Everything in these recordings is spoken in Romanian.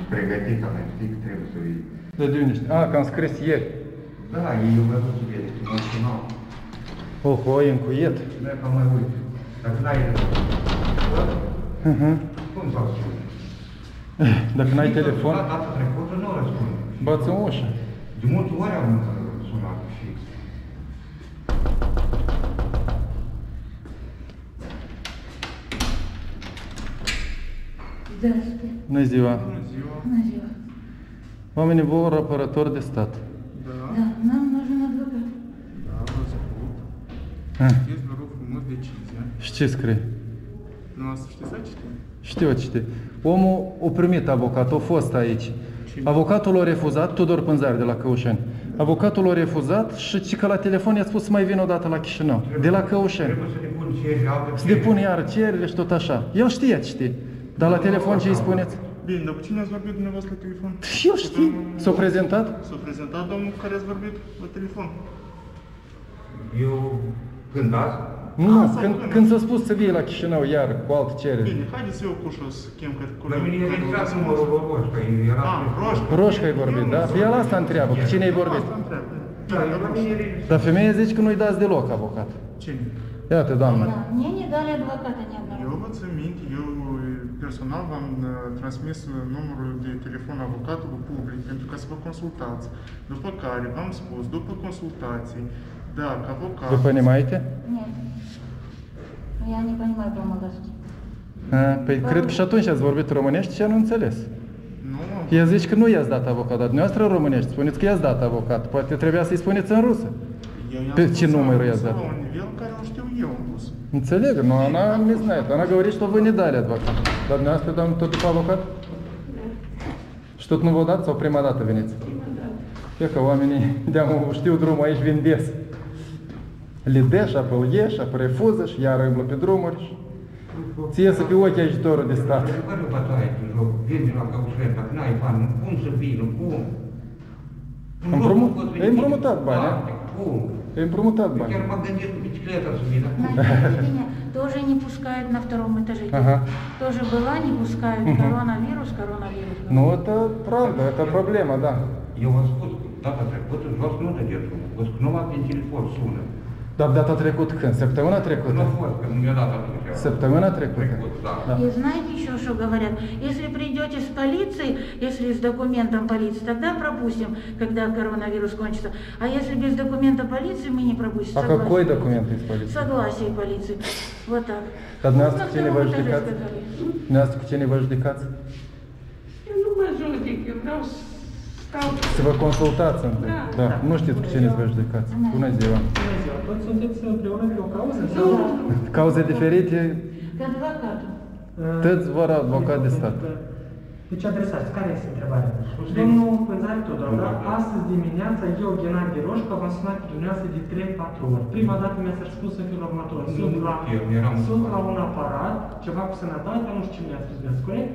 pregătit, am mai știi că trebuie să vii. De unde știi? Că am scris ieri. Da, eu vă duc să vede, emoțional. Oho, e încuiet. Da, că mai uit. Dacă n-ai cum s-au spus? Dacă n-ai telefon, Data trecută nu răspund. bați în ușă. De multe ori am sunat fix. Здравствуйте. Bună ziua. Bună ziua. Oamenii vor apărători de stat. Da, нам нужен адвокат. Da, vă ascult. Ah. Citiți, vă rog frumos, decizia. Și ce scrie? Nu asta știți să citim? Știu ce știi. Omul a primit avocat, a fost aici. Avocatul l-a refuzat, Tudor Pânzari de la Căușeni. Avocatul l-a refuzat și că la telefon i-a spus să mai vină o dată la Chișinău, de la Căușeni. Trebuie să depun cereri, alte Să depun iar cererile și tot așa. El știe ce știi. Dar la telefon ce îi spuneți? Bine, dar cu cine ați vorbit dumneavoastră la telefon? Eu știu. S-a prezentat? S-a prezentat domnul cu care ați vorbit la telefon. Eu, când azi, Nu, sau când s-a spus să vii la Chișinău iar cu alte cereri. Bine, haideți eu cu ușă să chem că la mine e registrat numărul lui Roșca, era... Roșca. Roșca ai vorbit, da? Pe el asta întreabă, cu cine ai vorbit? Asta întreabă. Da, la mine e registrat. Dar femeia zice că nu-i dați deloc avocat. Cine? Iată, doamnă. Да, мне не дали адвоката ни одного. Eu vă țin minte, eu personal v-am transmis numărul de telefon avocatului public pentru ca să vă consultați. După care v-am spus, după consultații, dacă avocat... Vă понимаете? Нет. Я не понимаю по-молдавски. Păi cred că și atunci ați vorbit românești și nu înțeles. Nu, Ea zice că nu i-ați dat avocat, dar dumneavoastră românești, spuneți că i-ați dat avocat. Poate trebuia să-i spuneți în rusă. eu i-am Pe spus ce număr i-ați dat? la un nivel care o știu eu în rus. Înțeleg, но она не знает. Она говорит, что вы не дали адвокат. Dar dumneavoastră, doamnă, tot după avocat? Și tot nu vă dați sau prima dată veniți? E că oamenii de-am știu drumul aici vin des. Le deși, apă îl ieși, apă refuză și iar îmblă pe drumuri. Ți iese pe ochi ajutorul de stat. Care o bătaie în joc, vine la Căușeni, dacă n-ai bani, cum să vină, cum? Ai împrumutat bani, a? Cum? Ai împrumutat bani. Chiar m-am gândit cu bicicleta să vină. На телевидении тоже не пускают на втором этаже. Ага. Тоже была, не пускают. Коронавирус, коронавирус. Ну, это правда, это проблема, да. Eu v-am spus, data trecută, jos nu dădea drumul. Vă spun, numai prin telefon sună. Dar data trecut când? Săptămâna Nu a trecută? fost, că nu mi-a dat atunci. Săptămâna trecută. Trecut, da. Da. И знаете еще, что говорят? Если придете с полицией, если с документом полиции, тогда пропустим, когда коронавирус кончится. А если без документа полиции, мы не пропустим. А Согласие. какой документ из полиции? Согласие полиции. Вот так. Dar dumneavoastră На cu cine vă втором этаже judecați? сказали. Dumneavoastră cu cine vă judecați? Eu nu mă judec, eu vreau să stau... Să vă consultați întâi. Da. Nu știți cu cine să vă judecați. Bună ziua. Bună ziua, toți sunteți împreună pe o cauză? Sau... Cauze diferite, К адвокату. toți vor avocat de stat. Deci adresați, care este întrebarea? Domnul Pânzari Tudor, da? Astăzi dimineața eu, Ghenadie Roșca, v-am sunat pe dumneavoastră de 3-4 ori. Prima dată mi-ați răspuns în felul următor. Sunt la un aparat, ceva cu sănătate, nu știu ce mi-ați răspuns, corect?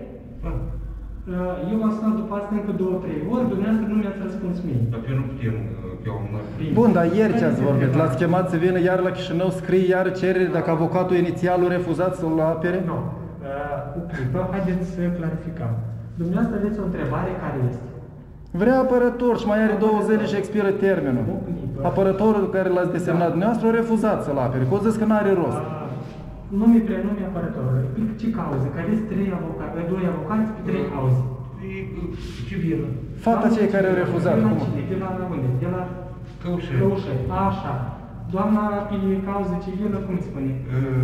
Eu v-am sunat după asta încă 2-3 ori, dumneavoastră nu mi-ați răspuns mie. Dar eu nu putem, eu am Bun, dar ieri ce ați vorbit? L-ați chemat să vină iar la Chișinău, scrie iar cerere dacă avocatul inițial a refuzat să-l apere? Nu. O clipă, haideți să clarificăm. Dumneavoastră aveți o întrebare care este. Vrea apărător și mai are 2 zile și expiră termenul. Apărătorul care l-ați desemnat dumneavoastră a refuzat să-l apere, că o zis că n-are rost. Nume, prenume apărătorului. Ce cauze? Că aveți 2 avocați pe 3 cauze. Ce vină? Fata cei care au refuzat. De la Cum? cine? De la unde? De la Căușeni. Căușeni. Așa. Doamna pe cauză civilă, cum îi spune?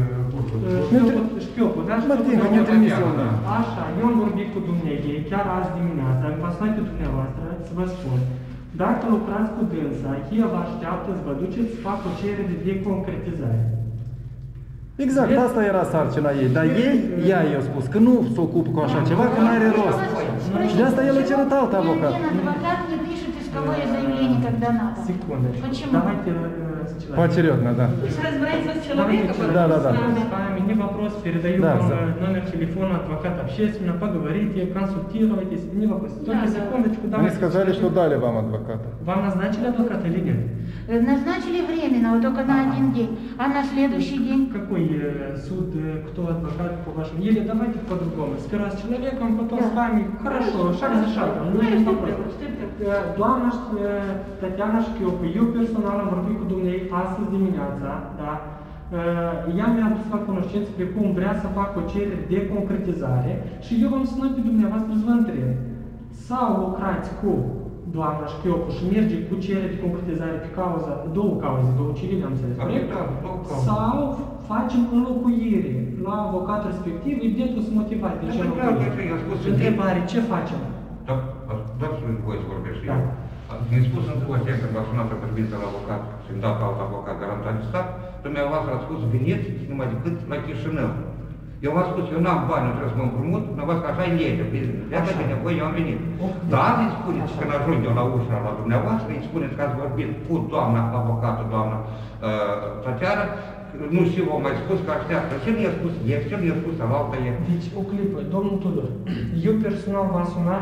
Șchiopul, da? Martin, că mi-a trimis eu. Așa, eu am vorbit cu dumneavoastră chiar azi dimineața, v-am sunat pe dumneavoastră să vă spun. Dacă lucrați cu dânsa, ea vă așteaptă să vă duceți să facă o cerere de concretizare. Exact, asta era sarcina ei. Dar ea i-a spus că nu se ocupă cu așa ceva, că n-are rost. Și de asta el a cerut alt avocat. Один адвокат не пишет исковое заявление, когда надо. Секундочку. Почему? Давайте сначала. Поочередно, да. То есть разбирается с человеком, Да, да, да. потом с С вами не вопрос, передаю Да, вам за- номер телефона адвоката общественно, поговорите, консультируйтесь, не вопрос. Только Да, да. секундочку, Они давайте. сказали, что дали вам адвоката. Вам назначили адвоката или нет? Назначили временно, вот только на один день, а на следующий день... Какой суд, кто адвокат, по вашему? Или давайте по-другому. Сперва с человеком, потом с вами. Хорошо, шаг за шагом. Nu e вопрос. Doamna Tatiana Șchiopu, eu personal am vorbit cu dumneavoastră astăzi dimineața, da? Ea mi-a adus la cunoștință de cum vrea să facă o cerere de concretizare și eu v-am sunat pe dumneavoastră să vă întreb. Sau lucrați cu doamna Șchiopu și merge cu cerere de concretizare pe cauza, două cereri, am înțeles, corect? Sau facem înlocuire la avocatul respectiv, evident o să motivați de ce înlocuire. Întrebare, ce facem? Dați-mi voie să vorbesc și eu. Mi-a spus în ziua aceea când v-a sunat președinte la avocat și îmi dat alt avocat garantat de stat, dumneavoastră ați spus, veniți numai decât la Chișinău. Eu v-am spus, eu n-am bani, nu trebuie să mă împrumut, dumneavoastră așa e legea, de-aia de nevoie eu am venit. Dar azi îi spuneți, când ajung eu la ușa la dumneavoastră, îi spuneți că ați vorbit cu doamna avocatul, doamna Tatiana, nu știu, v-am mai spus că așteaptă. Ce mi-a spus ieri, ce mi-a spus alaltă ieri? Deci, o clipă, domnul Tudor, eu personal v-am sunat,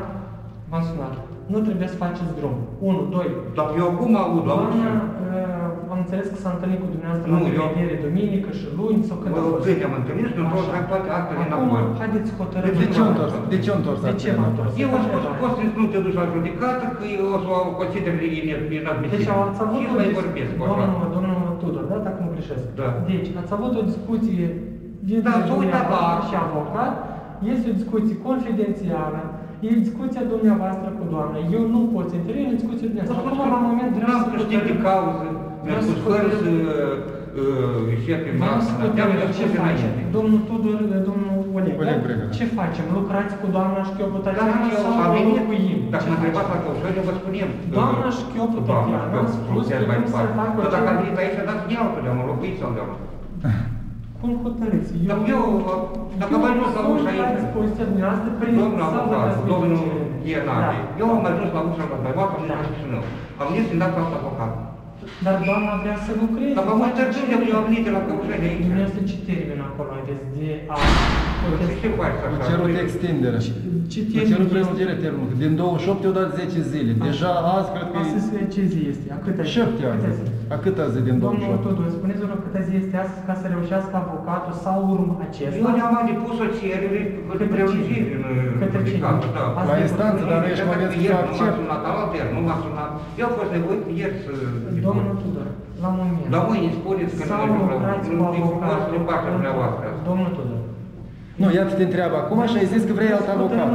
nu trebuie să faceți drum. 1, 2. Dar eu acum aud la ușă. Am înțeles că s-a întâlnit cu dumneavoastră la întâlnire duminică și luni sau când a fost? Când am întâlnit și într-o toate actele înapoi. Acum, haideți hotărâți. De ce întors? De ce m-a întors? Eu am spus că poți să nu te duci la judecată, că eu o să o consider inadmisibil. Deci ați avut și o mai vorbesc cu așa. Domnul Tudor, da, dacă nu greșesc. Da. Deci, ați avut o discuție dintre dumneavoastră și avocat, este o discuție confidențială, e discuția dumneavoastră cu doamna. Eu nu pot să intervin în discuția dumneavoastră. Acum, la moment, vreau să câștig de cauză. Mi-a spus fără să ieșie pe masă. Ce facem? Domnul Tudor, domnul Oleg, Brega. ce facem? Lucrați cu doamna Șchiopu Tatiana sau înlocuim? Dacă mă întrebați la căușări, eu vă spunem. Doamna Șchiopu Tatiana a spus că vrem să facă Dar dacă am venit aici, dați dialogul, de-am înlocuit sau de-am. Cum hotărâți? Dacă am ajuns la ușa aici, domnul avocat, domnul Ienache, eu am ajuns la ușa la dumneavoastră, am venit la Chișinău. Am venit să-mi dați alt avocat. Dar doamna vrea să lucreze. Dar mă târziu de eu am venit de la căușări aici. Dumneavoastră ce termen acolo aveți de a... Ce faci așa? A cerut extindere. A cerut prelungirea termenului. Din 28 eu dat 10 zile. Deja azi cred că Astăzi ce zi este? A câta zi? 7 ani. A câta zi din 28? Domnul Tudor, spuneți-vă câta zi este astăzi ca să reușească avocatul sau urmă acesta? Eu ne-am mai depus o cerere de prelungire în judecată, da. La instanță, dar nu ești convins că accept. Nu m-a sunat alaltăieri, nu m-a sunat. Eu am fost nevoit ieri să... Domnul Tudor, la moment. La mâine spuneți că sau lucrați cu avocatul. Domnul Tudor. Nu, iată te întreabă acum și ai zis că vrei alt avocat.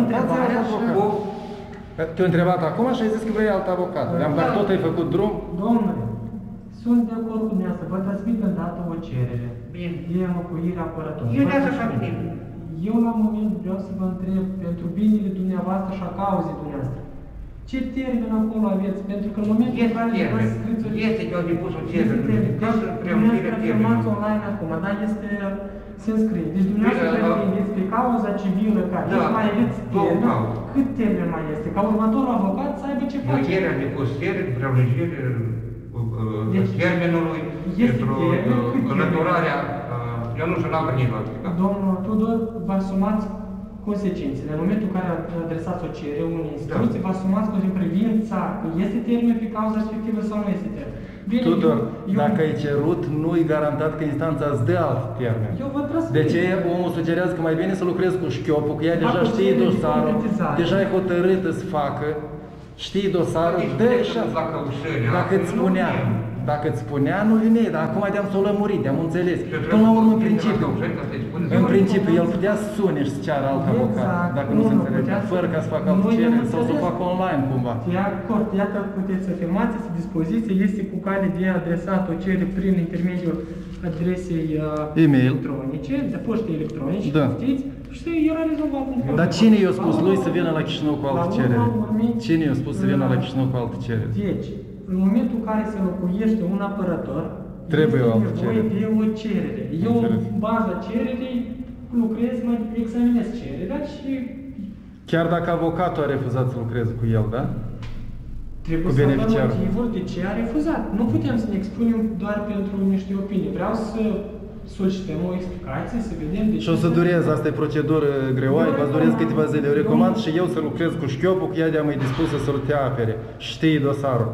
Te-a întrebat acum și ai zis că vrei alt avocat. Dar tot ai făcut drum? Domnule, sunt de acord cu dumneavoastră. Vă transmit îndată o cerere. Bine. De înlocuire apărătorului. Eu de-aia așa bine. Eu la moment vreau să vă întreb pentru binele dumneavoastră și a cauzei dumneavoastră. Ce termen acolo aveți? Pentru că în momentul în care vă scriți o... Este că au depus o cerere. Dumneavoastră filmați online acum, dar este... Se înscrie. Deci dumneavoastră veniți pe cauza civilă care mai aveți termen. Cât termen mai este? Ca următorul avocat să aibă ce face? Eu ieri am depus cerere de prelungire termenului pentru înlăturarea... Eu nu știu, n-am venit la judecat. Domnul Tudor, vă asumați consecințele. În momentul în care adresați o cerere unei instituții, vă asumați în privința că este termen pe cauza respectivă sau nu este termen. Bine, Tudor, dacă ai cerut, nu-i garantat că instanța îți dă alt termen. De ce omul sugerează că mai bine să lucrezi cu Șchiopu, că ea deja știe dosarul, deja e hotărâtă să facă, știi dosarul, dă-i și Dacă îți spunea, nu vine, dar acum de-am s-o lămurit, de-am înțeles. Până la urmă, în principiu, el putea să sune și să ceară alt avocat, dacă nu se înțelege, fără ca să facă altă cerere sau să o facă online cumva. De acord, iată, puteți să filmați, este dispoziție, este cu cale de adresat o cerere prin intermediul adresei electronice, de poște electronice, știți? Și era rezolvat în Dar cine i-a spus lui să vină la Chișinău cu altă cerere? Cine i-a spus să vină la Chișinău cu altă cerere? Deci, în momentul în care se locuiește un apărător, trebuie o altă cerere. De o cerere. Eu, în baza cererei, lucrez, mă examinez cererea și... Chiar dacă avocatul a refuzat să lucreze cu el, da? Trebuie să avem motivul de ce a refuzat. Nu putem să ne expunem doar pentru niște opinii. Vreau să solicităm o explicație, să vedem de ce... Și o să dureze, asta e procedură greoaie, vă durez câteva zile. Eu recomand și eu să lucrez cu Șchiopu, că ea de-a mai dispusă să-l te apere. Știi dosarul.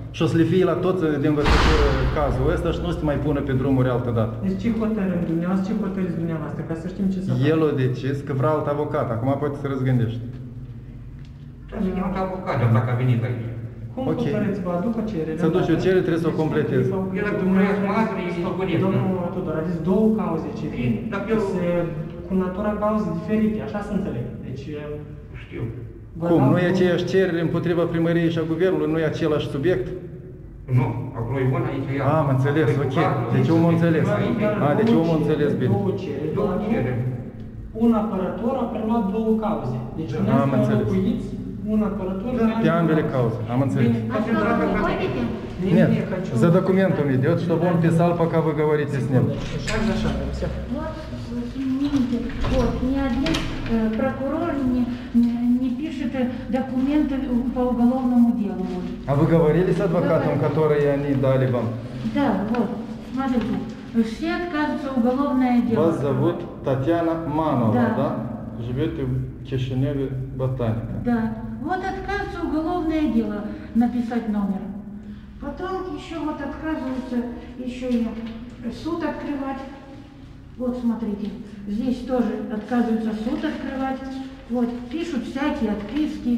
Și o să le fie la toți de învățătură cazul ăsta și nu o să te mai pună pe drumuri altă dată. Deci ce hotărâm dumneavoastră, ce hotărâți dumneavoastră, ca să știm ce să facem? El a decis că vrea alt avocat, acum poate să răzgândește. Trebuie să chemați avocat, dacă a venit aici. Cum Ok. hotărâți, vă aduc o cerere? Să duci o cerere, trebuie să o completezi. El dacă dumneavoastră mă lasă, e stăpânit. Domnul Tudor, aveți două cauze civile. Dacă eu- Cu natura cauze diferite, așa să înțeleg. Deci, Știu. vă Cum? dau Nu e două- aceeași cerere împotriva primăriei și a guvernului? Nu e același subiect? Nu, acolo e una, aici e alta. Am înțeles, ok. Deci omul înțeles. Deci omul înțeles bine. Două cereri. Două cereri. Un apărător a preluat două cauze. Deci Am dumneavoastră înțeles. înlocuiți un apărător Pe ambele cauze, am înțeles. А что, вы выходите? Нет, за документом идет, чтобы он писал, пока вы говорите с ним. Шаг за шагом. Все. Вот, извините, вот, ни один прокурор не пишет документы по уголовному делу. Вот. А вы говорили с адвокатом, которые они дали вам? Да, вот, смотрите, все отказываются уголовное дело. Вас зовут Татьяна Манова, Да. да? Живете в Кишиневе, Ботаника. Да, вот отказывается уголовное дело написать номер. Потом еще вот отказываются еще и суд открывать. Вот смотрите, здесь тоже отказываются суд открывать. Вот, пишут всякие отписки.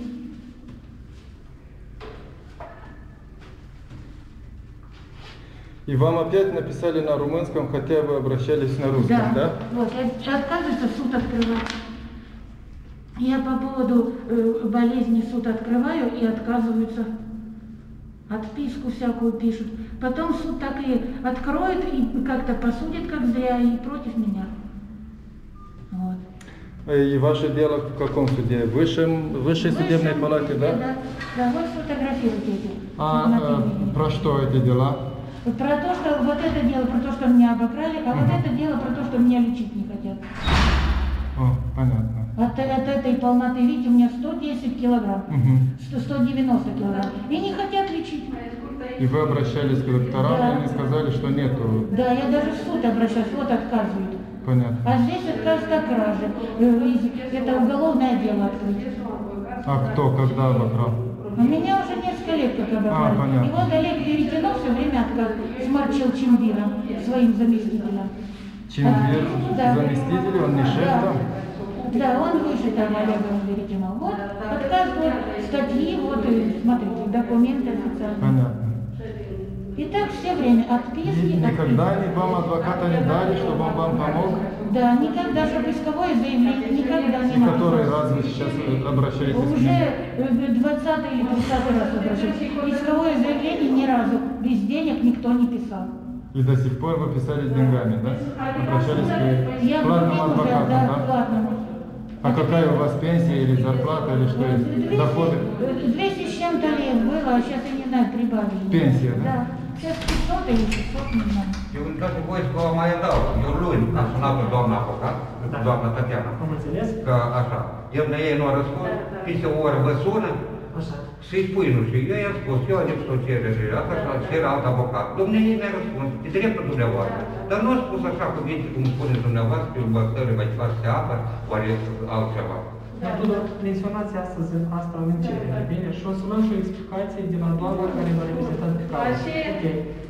И вам опять написали на румынском, хотя вы обращались на русском, да? Вот, и отказывается суд открывать. Я по поводу болезни суд открываю и отказываются. Отписку всякую пишут. Потом суд так и откроет и как-то посудит, как зря, и против меня. Вот. И ваше дело в каком суде? Высшей судебной палате, да? Да, вот сфотографируйте эти. А нормативные. про что эти дела? Про то, что вот это дело, про то, что меня обокрали, а вот это дело про то, что меня лечить не хотят. О, понятно. От этой полноты, видите, у меня 110 килограмм, Мгм. 190 килограмм. И не хотят лечить. И вы обращались к докторам, Да. и они сказали, что нету. Да, я даже в суд обращаюсь, вот отказывают. Понятно. А здесь отказ как краже. Это уголовное дело открыть. А кто, когда обокрал? У меня уже несколько лет как обокрали. понятно. И вот Олег Веретено все время отказ сморчил Чимбиром, своим заместителем. Чимбир, Да. заместитель, он не шеф Да. там? Да, он выше там Олега Веретено. Вот отказывают статьи, вот и смотрите, документы официальные. Понятно. И так все время отписки. Никогда они вам адвоката не дали, чтобы он вам помог? Да, никогда, чтобы исковое заявление, никогда не И надо. который раз вы сейчас обращаетесь к Уже ним? 20 или 30 раз обращаюсь. Исковое заявление ни разу без денег никто не писал. И до сих пор вы писали с деньгами, да? Обращались Я к платному уже, адвокату, да, да? платному. А какая у вас пенсия или зарплата, или что есть? 200, Доходы? 200 с чем-то лет было, а сейчас я не знаю, прибавили. Пенсия, да? Да. Сейчас 500 или 600, не знаю. Eu dați voi să vă mai adaug. Eu luni am sunat pe doamna avocat, doamna Tatiana, Am înțeles? că așa, el de ei nu a răspuns, peste o oră vă sună Așa. și-i spui, nu știu, eu i-am spus, eu am depus o cerere, asta și cer alt avocat. Dom'le, ei mi-a răspuns, e dreptul dumneavoastră. Dar nu a spus așa cuvinte cum spuneți dumneavoastră, pe următoare va face apă, oare altceva. Tudor, menționați astăzi asta în cerere, bine? Și o să luăm și o explicație de la doamna care v-a reprezentat pe cauză. Ok.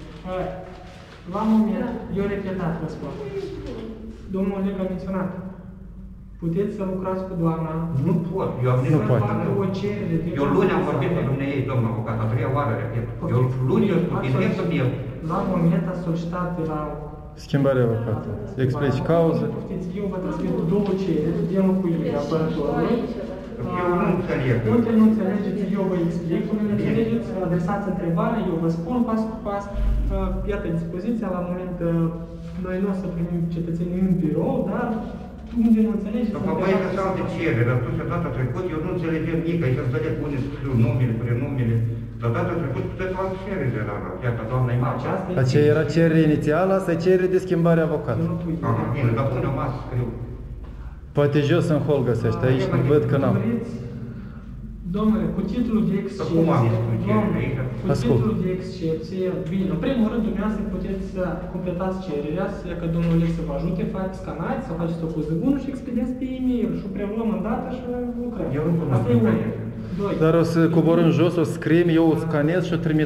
La moment, eu repetat vă spun. Domnul Oleg a menționat. Puteți să lucrați cu doamna. Nu pot, eu am Nu nimeni poate. Facă o cerere. de Eu luni am vorbit cu dumneavoastră, domnul avocat, a treia oară, repet. Eu luni eu spun, e dreptul meu. La moment a solicitat de la... Schimbarea avocatului. Explici cauză. Poftiți, eu vă transmit două cereri de înlocuire a apărătorului. Eu nu înțeleg. Unde nu înțelegeți, eu vă explic. Unde nu înțelegeți, adresați întrebarea, eu vă spun pas cu pas. Iată dispoziția, la moment noi nu o să primim cetățenii în birou, dar unde nu înțelegeți... Dar mai e că de cerere, dar atunci data trecut eu nu înțelegem nimic, aici înțeleg unde scriu numele, prenumele. Dar data trecut puteți luați cerere de la iată, doamna Imace. Aceea era cerere inițială, asta e cerere de schimbare avocatului. Aha, bine, dar pune o masă scriu. Poate jos în hol găsești, aici văd că n-am. Domnule, cu titlul de excepție, Cum am explicat aici? cu Ascult. titlul de excepție, bine, în primul rând, dumneavoastră puteți să completați cererea, să că domnul Oleg să vă ajute, scanați sau faceți o poză bună și expediați pe e-mail și o preluăm în dată și lucrăm. Eu nu cunosc Asta e unul. proiectul. Doi. Dar o să coborâm jos, o să scriem, eu o scanez și o trimit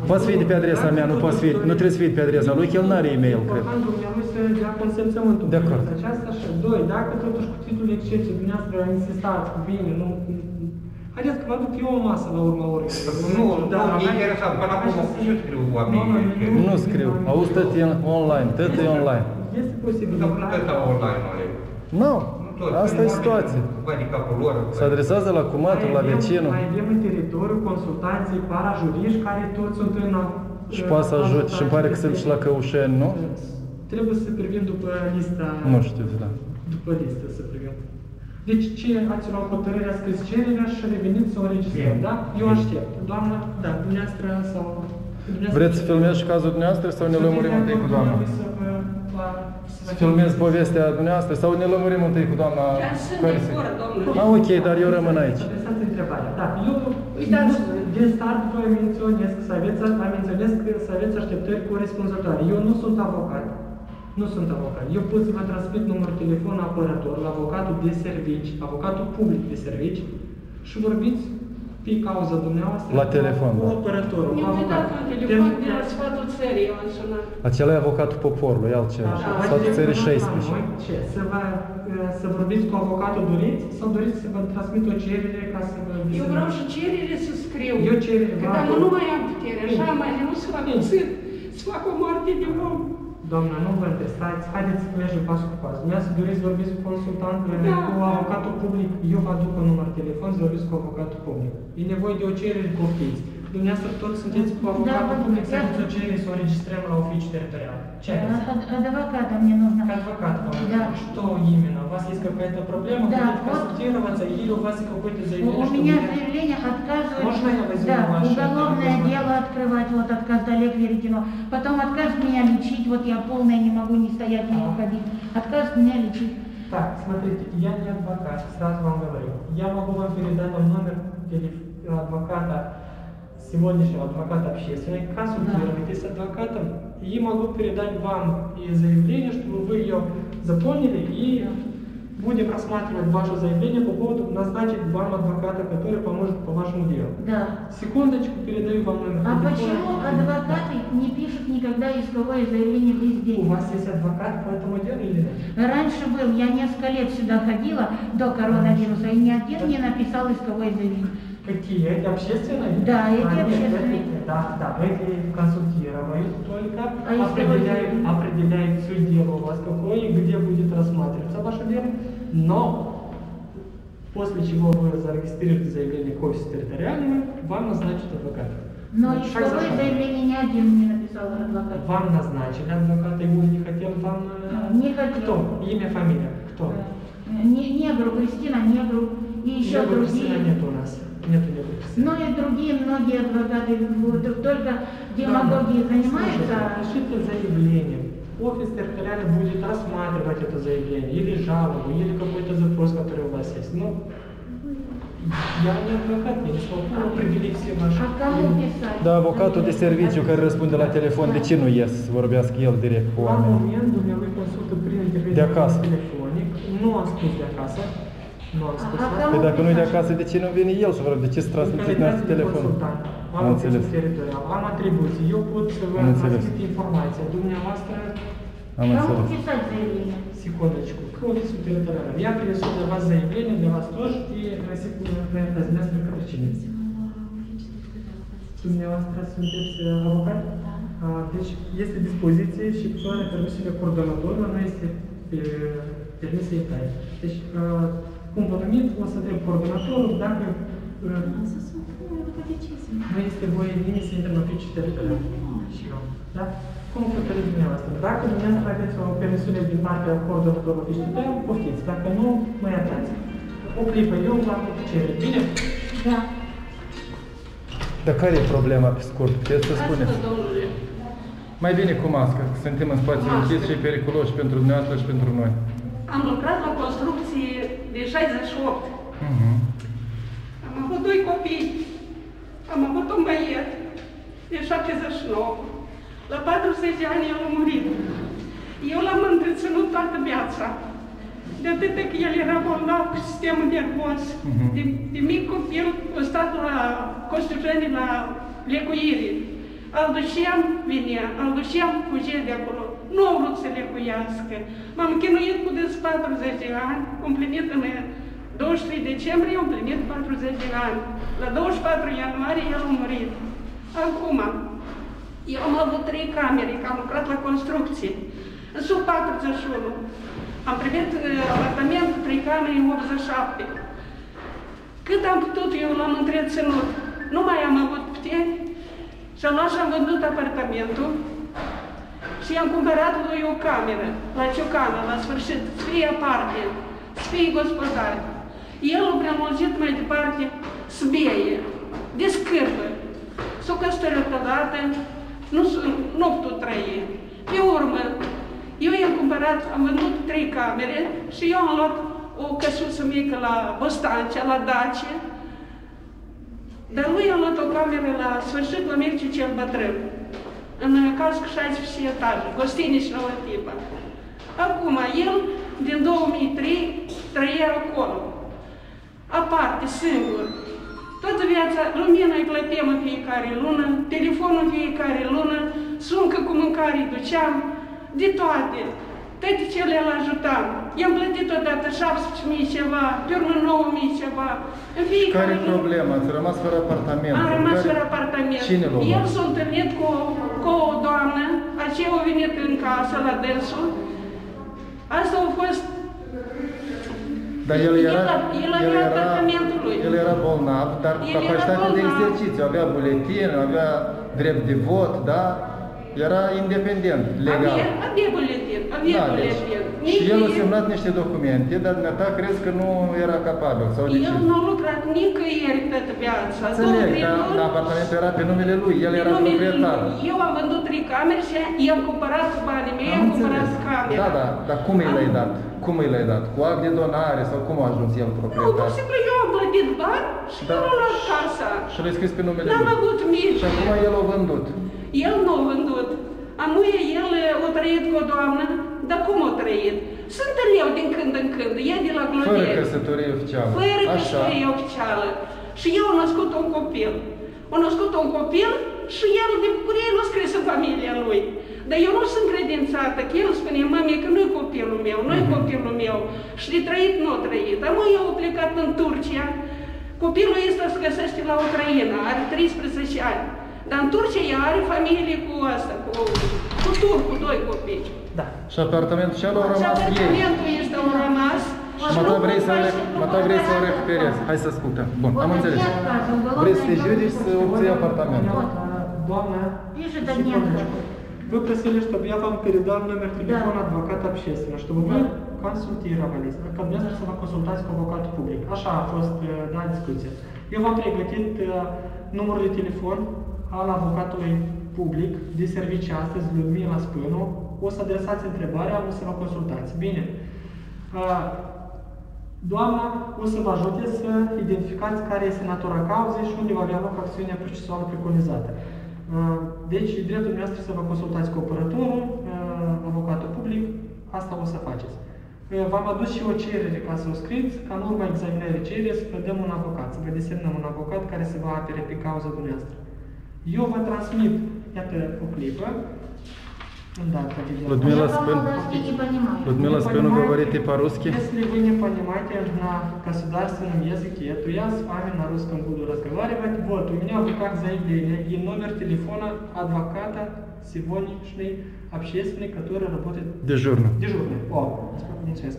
Poți fi de pe adresa mea, nu poți fi, nu trebuie să fie de pe adresa lui, că el n-are e-mail, cred. Important dumneavoastră să dea consimțământul. De acord. Aceasta și doi, dacă totuși cu titlul de excepție dumneavoastră insistați cu bine, nu... Haideți că vă aduc eu o masă la urma orei. Nu, e interesant, până acum ce scriu oamenii? Nu scriu, auzi, tot e online, tot e online. Este posibil. Nu tot online, Oleg. Nu, asta e situația. Se adresează la cumatul, la vecinul. Mai avem în teritoriu consultanții parajuriști care toți sunt în... Și poate să ajute și îmi pare că sunt și la Căușeni, nu? Trebuie să privim după lista... Nu știu, da. După listă să privim. Deci ce ați luat hotărârea, scris cererea și reveniți să o înregistrăm, da? Eu aștept. Doamna, da, dumneavoastră sau... Vreți să filmez și cazul dumneavoastră sau ne lămurim întâi cu doamna? Să filmez povestea dumneavoastră sau ne lămurim întâi cu doamna? Chiar sunt de acord, domnule. Ah, ok, dar eu rămân aici. Adresați întrebarea. Da, eu din start vă menționez că să aveți așteptări corespunzătoare. Eu nu sunt avocat. Nu sunt avocat. Eu pot să vă transmit numărul telefon apărător la avocatul de servici, avocatul public de servici și vorbiți pe cauza dumneavoastră la telefon, cu apărătorul, cu Mi-am dat un telefon de la Sfatul Țării, eu am sunat. Acela e avocatul poporului, e altceva. Sfatul Țării 16. Ce? Să vorbiți cu avocatul doriți sau doriți să vă transmit o cerere ca să vă... Eu vreau și cerere să scriu. Eu cerere că dacă nu mai am putere, așa mai nu să fac să fac o moarte de om. Doamna, nu vă întresați, haideți să mergem pas cu pas. Dumneavoastră să doriți să vorbiți cu consultantul, cu avocatul public, eu vă aduc un număr telefon să vorbiți cu avocatul public. E nevoie de o cerere, poftiți. Dumneavoastră toți sunteți cu avocatul public să aveți o cerere să o înregistrăm la oficiu teritorial. Ce aveți? Адвоката мне нужно. Адвокат вам нужен. Да. Что именно? У вас есть какая-то проблема? Да, Хотите консультироваться или у вас какое-то заявление? У меня заявление отказывает. Можно я возьму Да, ваше? уголовное дело открывать, вот отказ Олег Веретено. Потом отказ меня лечить, вот я полная не могу ни стоять, ни уходить. Отказ меня лечить. Так, смотрите, я не адвокат, сразу вам говорю. Я могу вам передать вам номер адвоката, сегодняшнего адвоката общественной, консультируйтесь с адвокатом, и могу передать вам и заявление, чтобы вы ее заполнили, и будем рассматривать ваше заявление по поводу назначить вам адвоката, который поможет по вашему делу. Да. Секундочку, передаю вам номер А телефона. почему адвокаты не пишут никогда исковое заявление везде? У вас есть адвокат по этому делу или нет? Раньше был, я несколько лет сюда ходила до коронавируса, и ни один не написал исковое заявление. Какие? Эти общественные? Да, эти нет, общественные. Да, эти консультируют только, А определяют все дело у вас какое и где будет рассматриваться ваше дело, но после чего вы зарегистрируете заявление к офису территориальному, вам назначат адвоката. Но Шаг за исковое шагом. заявление ни один не написал адвокат. Вам назначили адвоката, его не хотел, вам... Не хотел. Кто? Имя, фамилия? Кто? Негру, Кристина Негру и еще Негру Кристина другие. нет у нас. Нету Негру Кристины. Ну и другие многие адвокаты только демагогией занимаются. Пишите заявление. Офис территориальный будет рассматривать это заявление, или жалобу, или какой-то запрос, который у вас есть. Ну, я не адвокат, я не смогу определить все ваши... А кому писать? Da, avocatul de serviciu care răspunde la telefon, de ce nu ies să vorbească el direct cu La oameni? moment, dumneavoastră consultă prin intermediul De acasă. telefonic. Nu am spus de acasă. Nu am spus. Păi dacă nu e de acasă, de ce nu vine el să vorbească? De ce să transmiteți noastră telefon? Am înțeles. Teritorial, am atribuții. Eu pot să vă transmit informația. Dumneavoastră, Am Кому înțeles. писать заявление? секундочку, к офису территориальному. Я принесу для вас заявление, для вас тоже, и несколько причин. Dumneavoastră sunteți avocat? Deci este dispoziție și persoana permisele coordonatorului nu este permisă intrare. Deci, cum vă numit, o să întreb coordonatorul dacă nu este voie nimeni să intre în oficiul teritorial. Da? Cum hotărâți dumneavoastră? Dacă dumneavoastră aveți o permisiune din partea coordonatorului oficiul teritorial, poftiți. Dacă nu, mă iertați. O clipă, eu v-am cerere. Bine? Да. Dar care e problema pe scurt? Puteți să spuneți? Asta, domnule. Mai bine cu mască, că suntem în spațiu închis și e periculos și pentru dumneavoastră și pentru noi. Am lucrat la construcție de 68. Mhm. Am avut 2 copii. Am avut un băiet de 79. La 40 de ani el a murit. Eu l-am întreținut toată viața. De atât că el era bolnav cu sistemul nervos. De mic copil a stat la Costiușeni la lecuire. Îl duceam, vinea, îl duceam, fugea de acolo. Nu au vrut să le cuiască. M-am chinuit cu 40 de ani, împlinit în 23 decembrie, am împlinit 40 de ani. La 24 ianuarie el a murit. Acum, eu am avut 3 camere, că am lucrat la construcție. În sub 41. Am primit apartament 3 camere în 87. Cât am putut, eu l-am întreținut. Nu mai am avut puteri și am luat și am vândut apartamentul și i-am cumpărat lui o cameră, la Ciocană, la sfârșit, să fie aparte, să fie gospodar. El a prelungit mai departe Sbeie, de scârbă. S-a căsătorit odată, nu a putut trăi. Pe urmă, eu i-am cumpărat, am vândut 3 camere și eu am luat o căsuță mică la Bostancea, la Dacie, dar lui a luat o cameră la sfârșit la Mircea cel Bătrân, în cască 16 etaje, gostinici nouă tipă. Acum, el, din 2003, trăia acolo, aparte, singur. Toată viața, lumina îi plăteam în fiecare lună, telefonul în fiecare lună, suncă cu mâncare îi duceam, de toate. Toate cele îl ajutam. I-am plătit odată 17.000 ceva, pe urmă 9.000 ceva. În fiecare Care e problema? Ați rămas fără apartament. Am rămas fără apartament. Cine l-a luat? El s-a întâlnit cu o doamnă, aceea a venit în casă la dânsul. Asta a fost... Dar el avea apartamentul lui. El era bolnav, dar capacitate de exercițiu, avea buletin, avea drept de vot, da? Era independent, legal. Avea buletin, avea buletin. Și el a semnat niște documente, dar dumneata crezi că nu era capabil, sau de ce? El nu a lucrat nicăieri toată viața. Înțeleg, dar apartamentul era pe numele lui, el era proprietar. Eu am vândut 3 camere și i-am cumpărat cu banii mei, i-am cumpărat camere. Da, dar cum i l-ai dat? Cum i l-ai dat? Cu act de donare sau cum a ajuns el proprietar? Nu, pur și simplu eu am plătit bani și el a luat casa. Și l-ai scris pe numele lui. N-am avut mici. Și acum el a vândut. El nu a vândut. Amuie, el a trăit cu o doamnă, dar cum a trăit? Se întâlneau din când în când, e de la Glodeni. Fără căsătorie oficială. Fără căsătorie oficială. Și eu am născut un copil. A născut un copil și el de bucurie nu scris în familia lui. Dar eu nu sunt credințată, că el spune, mami, că nu-i copilul meu, nu-i copilul meu. Și de trăit, nu a trăit. Amuie, eu a plecat în Turcia. Copilul ăsta se găsește la Ucraina, are 13 ani. Dar în Turcia ea are familie cu asta, cu turcul, 2 copii. Da. Și apartamentul și ăla a rămas ei. Apartamentul ăsta a rămas. Și mă vrei să-l recuperezi. Hai să ascultăm. Bun, am înțeles. Vrei să te judici să obții apartamentul. Доamна, Вижу, Донецка. вы просили, чтобы я вам передал номер телефона адвocata общественного, чтобы вы consultировались, că dumneavoastră să vă consultați cu avocatul public. Așa a fost, da, discuția. Eu v-am pregătit numărul de telefon al avocatului public de servicii astăzi, Ludmila Spânu. O să adresați întrebarea, o să vă consultați. Bine. Doamna o să vă ajute să identificați care este natura cauzei și unde va avea loc acțiunea procesuală preconizată. Deci, dreptul noastră să vă consultați cu operatorul, avocatul public, asta o să faceți. V-am adus și o cerere ca să o scrieți, ca în urma examinării cererii să vă dăm un avocat, să vă desemnăm un avocat care se va apere pe cauza dumneavoastră. Eu vă transmit, iată, o clipă, îndată видео. Людмила Спину говорите по-русски? Если вы не понимаете на государственном языке, то я с вами на русском буду разговаривать. Вот, у меня в руках заявление и номер телефона адвоката сегодняшний общественный, который работает... Дежурно. Дежурный. О, mulțumesc.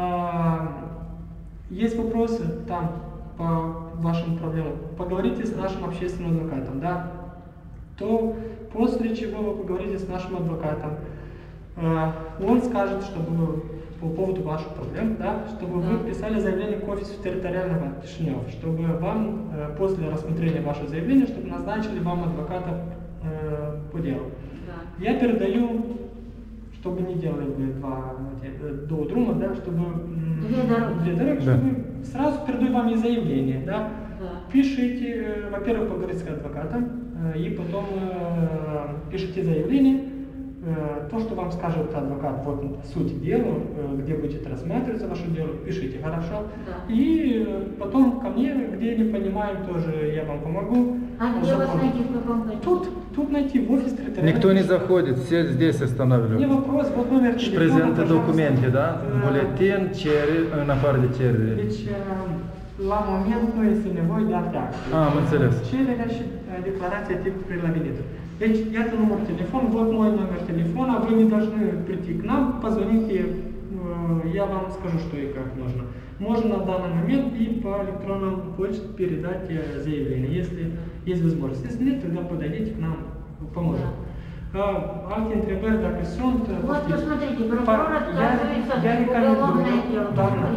Есть вопросы там по вашим проблемам? Поговорите с нашим общественным адвокатом, да? То после чего вы поговорите с нашим адвокатом, он скажет, чтобы по поводу ваших проблем, да, чтобы вы писали заявление к офису территориального Кишинев, чтобы вам после рассмотрения вашего заявления, чтобы назначили вам адвоката по делу. Да. Я передаю, чтобы не делали до утрума, да, чтобы две дороги, Да. чтобы сразу передаю вам и заявление, да. Да. Пишите, во-первых, поговорите с адвокатом, и потом пишите заявление. То, что вам скажет адвокат, вот суть дела, где будет рассматриваться ваше дело, пишите, хорошо? Да. И потом ко мне, где не понимаем, тоже я вам помогу. А где вас найти, в каком году? Тут найти, в офис территориальный. Никто не заходит, все здесь Не останавливают. вопрос, вот номер Și телефона, prezintă пожалуйста. documente, da? Buletin, cereri, în afară de cerere. Deci, la moment nu este nevoie de acte. Am înțeles. Cererea și declarația tipului la biletul. Deci, iată numărul телефон, вот мой номер телефона, вы не должны прийти к нам, позвоните, я вам скажу, что и как можно. Можно на данный момент и по электронному почте передать заявление, если есть возможность. Если нет, тогда подойдите к нам, поможем. Alte întrebări, dacă sunt... Вот, посмотрите, прокурор отказывается уголовное дело.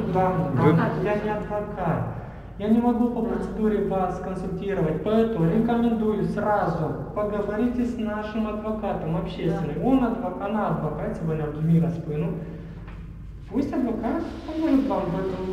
Я не адвокат. Я не могу по процедуре вас консультировать, поэтому рекомендую сразу поговорите с нашим адвокатом общественным. Она адвокат, сегодня Людмила Спину. Пусть адвокат поможет вам в этом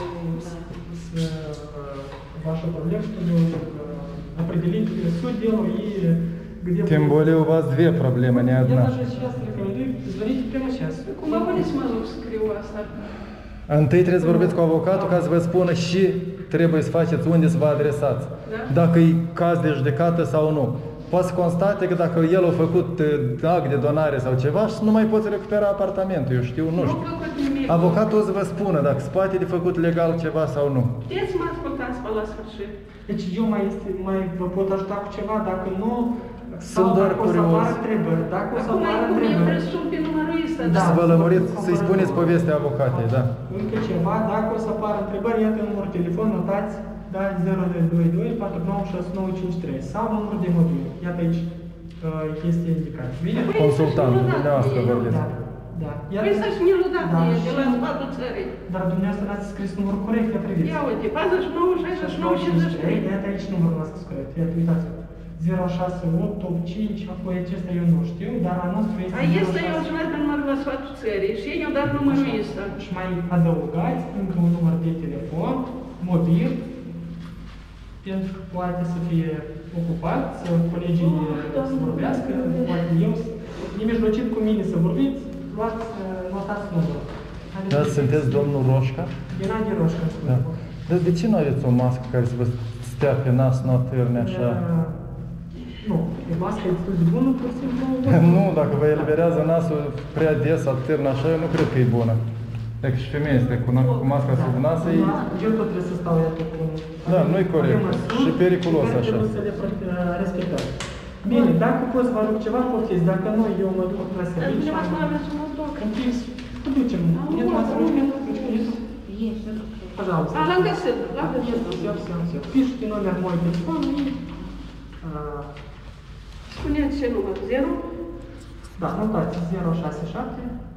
с вашей проблемой, чтобы определить суть дела и где... Тем более у вас две проблемы, не Я одна. даже сейчас рекомендую, звоните прямо сейчас. Cum mă vădiți mă rog scriu asta? Întâi trebuie să vorbiți cu avocatul ca să vă spună și trebuie să faceți unde să vă adresați. Da. Dacă e caz de judecată sau nu. Poate să constate că dacă el a făcut act de donare sau ceva și nu mai poți recupera apartamentul, eu știu, nu știu. făcut nimic. Avocatul o să vă spună dacă se poate de făcut legal ceva sau nu. Puteți să mă ascultați până la sfârșit. Deci eu mai vă pot ajuta cu ceva, dacă nu, Sunt sau doar dacă o să curios. apară întrebări, dacă o să Acum apară cum eu întrebări. trebuie să sun pe numărul ăsta. Da. Să vă lămuriți, să-i spuneți povestea avocatei, da. Încă ceva, dacă o să apară întrebări, iată numărul telefon, notați, da, 0222 496953 sau numărul de mobil. Iată aici este indicat. Bine? Consultantul, dumneavoastră vorbiți. Da, da. Păi să-și mi-l dați Da, de la și- sfatul țării. Dar dumneavoastră n-ați scris numărul corect, ia priviți. Ia uite, 49, 69, 53. Iată aici numărul l-a scris corect. Iată, uitați. 06885, apoi acesta eu nu știu, dar a nostru este A este eu sunat de numărul la sfatul țării și ei ne-au dat numărul ăsta. Și mai adăugați încă un număr de telefon, mobil, pentru că poate să fie ocupat, să colegii să vorbească, poate eu, nemijlocit cu mine să vorbiți, luați, notați numărul. Da, sunteți domnul Roșca? Ghenadie Roșca. Da. Dar de ce nu aveți o mască care să vă stea pe nas, nu atârne așa? Nu, e masca e destul de bună, pur și simplu. Nu, dacă vă eliberează nasul prea des, atârnă așa, eu nu cred că e bună. Dacă și femeia este cu masca sub nas, e... Eu tot trebuie să stau iată cu... Da, nu-i corect. Și periculos care așa. trebuie să le respectăm. Bine, dacă pot să vă aduc ceva, poftiți. Dacă nu, eu mă duc la Dar serviciu. dumneavoastră aveți un loc. Închis. Ducem. Нет у вас ручки? Ручки нет? Есть. Пожалуйста. A, l-am găsit, l-am găsit. Все. Пишите номер мой телефон и... Spuneți ce număr? 0? Да, notați 067